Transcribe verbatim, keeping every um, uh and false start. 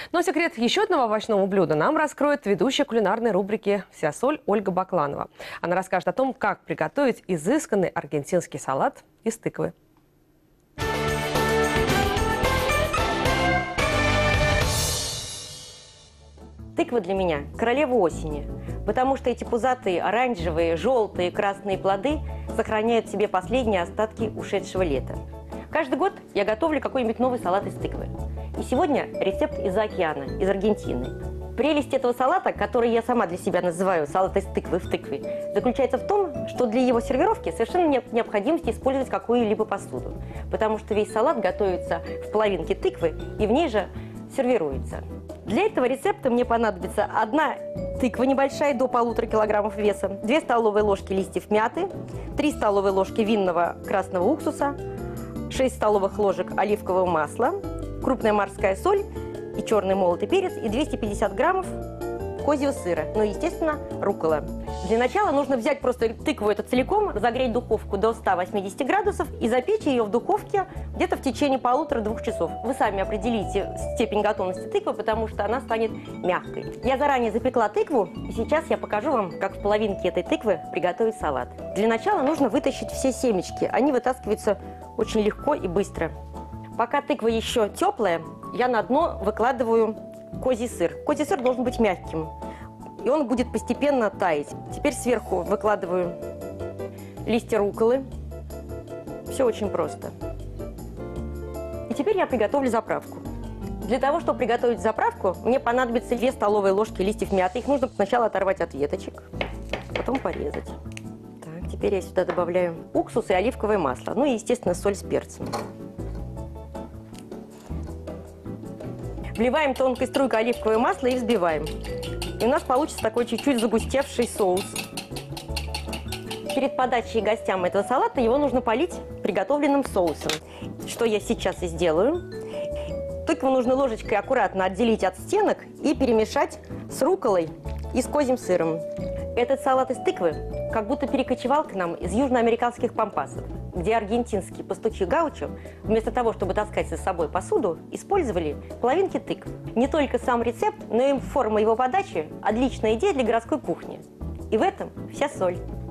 Но секрет еще одного овощного блюда нам раскроет ведущая кулинарной рубрики «Вся соль» Ольга Бакланова. Она расскажет о том, как приготовить изысканный аргентинский салат из тыквы. Тыква для меня – королева осени, потому что эти пузатые оранжевые, желтые, красные плоды сохраняют в себе последние остатки ушедшего лета. Каждый год я готовлю какой-нибудь новый салат из тыквы. И сегодня рецепт из океана, из Аргентины. Прелесть этого салата, который я сама для себя называю салат из тыквы в тыкве, заключается в том, что для его сервировки совершенно нет необходимости использовать какую-либо посуду, потому что весь салат готовится в половинке тыквы и в ней же сервируется. Для этого рецепта мне понадобится одна тыква небольшая, до полутора килограммов веса, две столовые ложки листьев мяты, три столовые ложки винного красного уксуса, шесть столовых ложек оливкового масла, крупная морская соль и черный молотый перец и двести пятьдесят граммов козьего сыра, ну и, естественно, руккола. Для начала нужно взять просто тыкву эту целиком, разогреть духовку до ста восьмидесяти градусов и запечь ее в духовке где-то в течение полутора-двух часов. Вы сами определите степень готовности тыквы, потому что она станет мягкой. Я заранее запекла тыкву, и сейчас я покажу вам, как в половинке этой тыквы приготовить салат. Для начала нужно вытащить все семечки, они вытаскиваются очень легко и быстро. Пока тыква еще теплая, я на дно выкладываю козий сыр. Козий сыр должен быть мягким, и он будет постепенно таять. Теперь сверху выкладываю листья рукколы. Все очень просто. И теперь я приготовлю заправку. Для того, чтобы приготовить заправку, мне понадобится две столовые ложки листьев мяты. Их нужно сначала оторвать от веточек, потом порезать. Так, теперь я сюда добавляю уксус и оливковое масло. Ну и, естественно, соль с перцем. Вливаем тонкой струйкой оливковое масло и взбиваем. И у нас получится такой чуть-чуть загустевший соус. Перед подачей гостям этого салата его нужно полить приготовленным соусом. Что я сейчас и сделаю. Тыкву нужно ложечкой аккуратно отделить от стенок и перемешать с рукколой и с козьим сыром. Этот салат из тыквы как будто перекочевал к нам из южноамериканских пампасов, где аргентинские пастухи гаучо вместо того, чтобы таскать за собой посуду, использовали половинки тыкв. Не только сам рецепт, но и форма его подачи – отличная идея для городской кухни. И в этом вся соль.